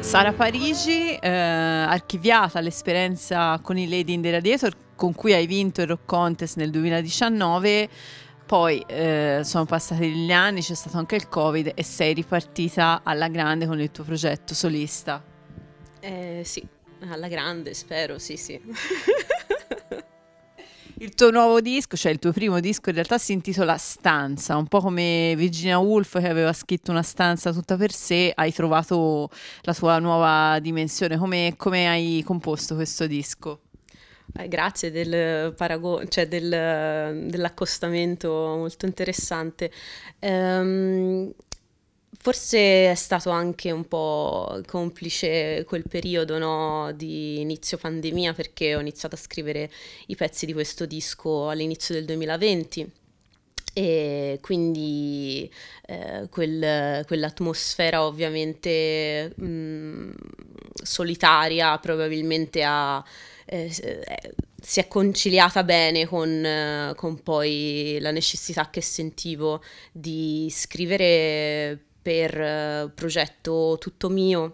Sara Parigi, archiviata l'esperienza con i Lady in the Radiator, con cui hai vinto il Rock Contest nel 2019, poi sono passati gli anni, c'è stato anche il Covid e sei ripartita alla grande con il tuo progetto solista. Sì, alla grande, spero, sì, sì. Il tuo nuovo disco, cioè il tuo primo disco, in realtà si intitola Stanza, un po' come Virginia Woolf che aveva scritto una stanza tutta per sé, hai trovato la tua nuova dimensione. Come hai composto questo disco? Grazie del paragone, cioè dell'accostamento molto interessante. Ehm, Forse è stato anche un po' complice quel periodo, no, di inizio pandemia, perché ho iniziato a scrivere i pezzi di questo disco all'inizio del 2020 e quindi quell'atmosfera ovviamente solitaria probabilmente si è conciliata bene con poi la necessità che sentivo di scrivere per progetto tutto mio,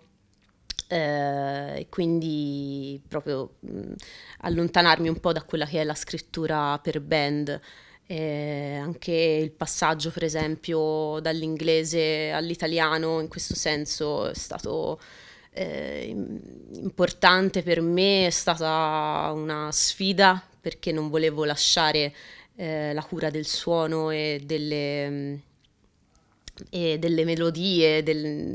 e quindi proprio allontanarmi un po' da quella che è la scrittura per band. Anche il passaggio, per esempio, dall'inglese all'italiano in questo senso è stato importante per me, è stata una sfida perché non volevo lasciare la cura del suono e delle melodie,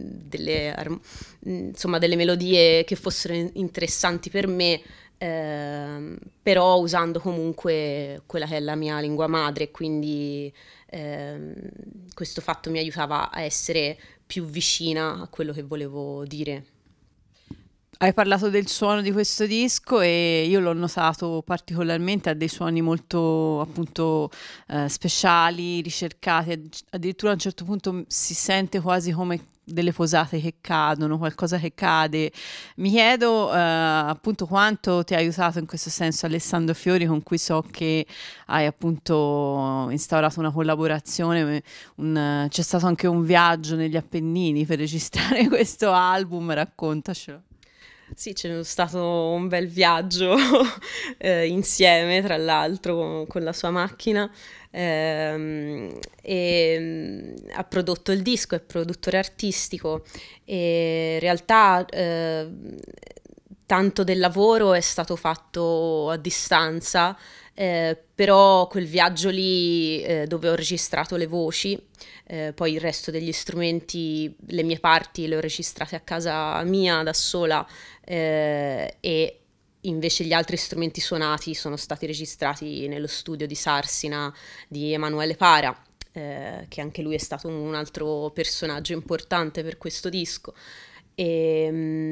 insomma delle melodie che fossero interessanti per me, però usando comunque quella che è la mia lingua madre, quindi ehm, questo fatto mi aiutava a essere più vicina a quello che volevo dire. Hai parlato del suono di questo disco e io l'ho notato particolarmente, ha dei suoni molto appunto speciali, ricercati, addirittura a un certo punto si sente quasi come delle posate che cadono, qualcosa che cade. Mi chiedo appunto quanto ti ha aiutato in questo senso Alessandro Fiori, con cui so che hai appunto instaurato una collaborazione, c'è stato anche un viaggio negli Appennini per registrare questo album, raccontacelo. Sì, c'è stato un bel viaggio insieme, tra l'altro, con la sua macchina. Ha prodotto il disco, è produttore artistico e in realtà tanto del lavoro è stato fatto a distanza, però quel viaggio lì dove ho registrato le voci, poi il resto degli strumenti, le mie parti le ho registrate a casa mia da sola, e invece gli altri strumenti suonati sono stati registrati nello studio di Sarsina di Emanuele Para, che anche lui è stato un altro personaggio importante per questo disco. E,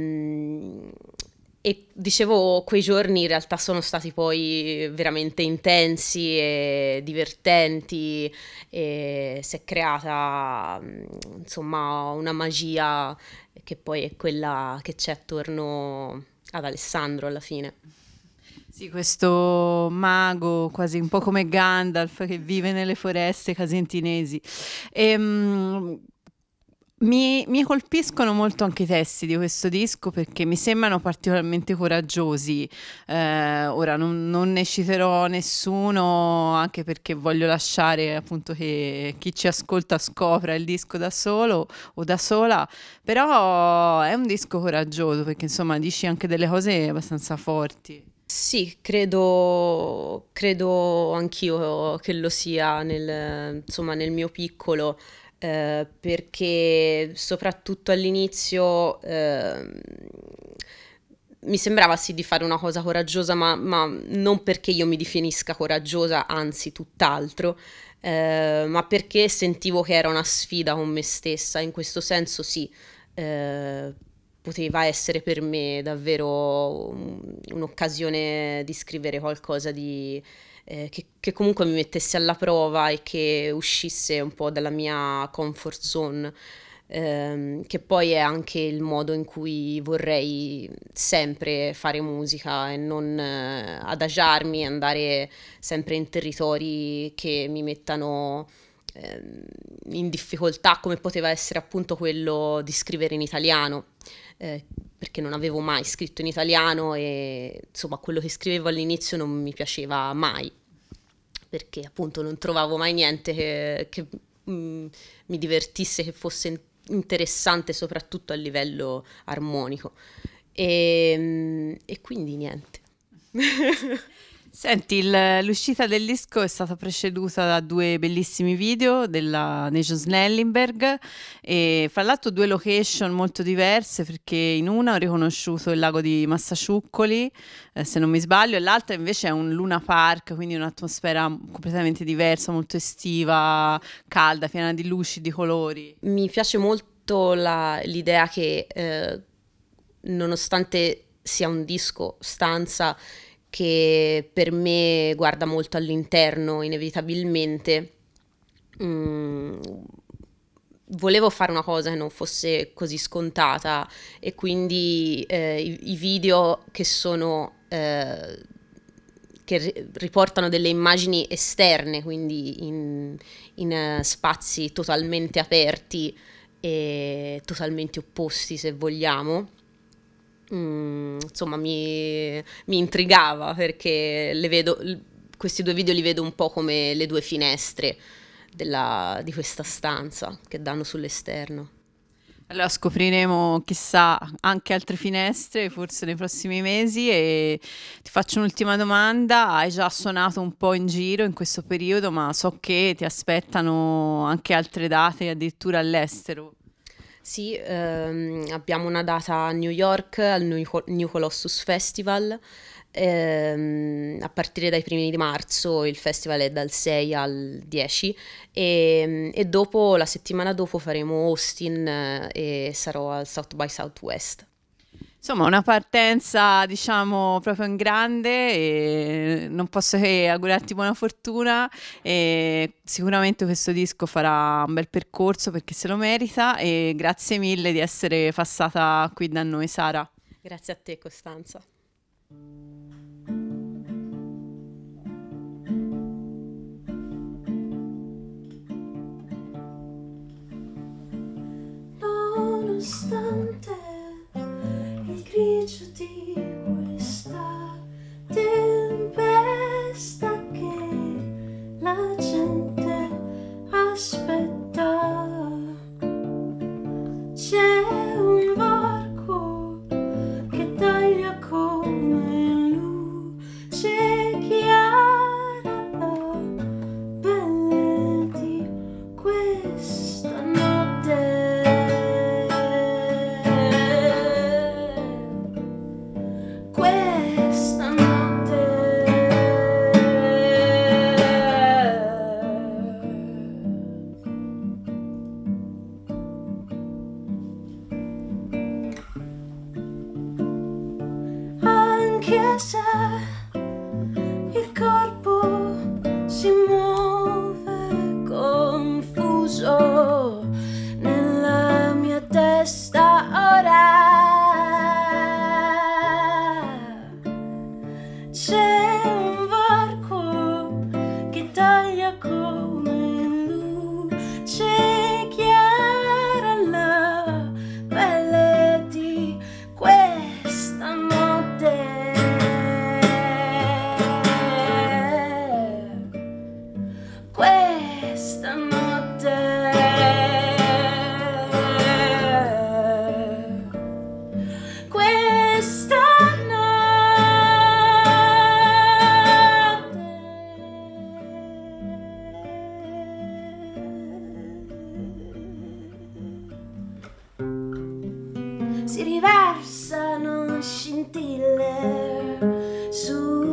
e dicevo, quei giorni in realtà sono stati poi veramente intensi e divertenti e si è creata insomma una magia che poi è quella che c'è attorno ad Alessandro alla fine. Sì, questo mago quasi un po' come Gandalf che vive nelle foreste casentinesi. Ehm, mi colpiscono molto anche i testi di questo disco perché mi sembrano particolarmente coraggiosi. Ora non ne citerò nessuno, anche perché voglio lasciare appunto che chi ci ascolta scopra il disco da solo o da sola, però è un disco coraggioso perché insomma dici anche delle cose abbastanza forti. Sì, credo anch'io che lo sia insomma, nel mio piccolo, perché soprattutto all'inizio mi sembrava sì di fare una cosa coraggiosa, ma non perché io mi definisca coraggiosa, anzi tutt'altro, ma perché sentivo che era una sfida con me stessa. In questo senso sì, eh, poteva essere per me davvero un'occasione di scrivere qualcosa che comunque mi mettesse alla prova e che uscisse un po' dalla mia comfort zone, che poi è anche il modo in cui vorrei sempre fare musica e non adagiarmi, andare sempre in territori che mi mettano in difficoltà, come poteva essere appunto quello di scrivere in italiano, perché non avevo mai scritto in italiano e insomma quello che scrivevo all'inizio non mi piaceva mai, perché appunto non trovavo mai niente che mi divertisse, che fosse interessante soprattutto a livello armonico e quindi niente. Senti, l'uscita del disco è stata preceduta da due bellissimi video della Nation Snellenberg e fra l'altro due location molto diverse, perché in una ho riconosciuto il lago di Massaciuccoli, se non mi sbaglio, e l'altra invece è un Luna Park, quindi un'atmosfera completamente diversa, molto estiva, calda, piena di luci, di colori. Mi piace molto l'idea che nonostante sia un disco stanza che per me guarda molto all'interno inevitabilmente, volevo fare una cosa che non fosse così scontata e quindi i video che sono che riportano delle immagini esterne, quindi in spazi totalmente aperti e totalmente opposti, se vogliamo. Insomma, mi intrigava perché questi due video li vedo un po' come le due finestre di questa stanza che danno sull'esterno. Allora scopriremo, chissà, anche altre finestre, forse nei prossimi mesi. E ti faccio un'ultima domanda: hai già suonato un po' in giro in questo periodo, ma so che ti aspettano anche altre date, addirittura all'estero. Sì, abbiamo una data a New York al New Colossus Festival, a partire dai primi di marzo. Il festival è dal 6 al 10 e dopo, la settimana dopo, faremo Austin e sarò al South by Southwest. Insomma, una partenza, diciamo, proprio in grande, e non posso che augurarti buona fortuna. E sicuramente questo disco farà un bel percorso perché se lo merita, e grazie mille di essere passata qui da noi, Sara. Grazie a te, Costanza. Nonostante il grigio di questa tempesta che la gente aspetta, c'è un varco che taglia come luce chiara la pelle di questa notte. Questa notte anche se il corpo si muove confuso nella mia testa ora, c'è un varco che taglia come luce chiara la pelle di questa notte. Questa notte. Questa notte si riversano scintille su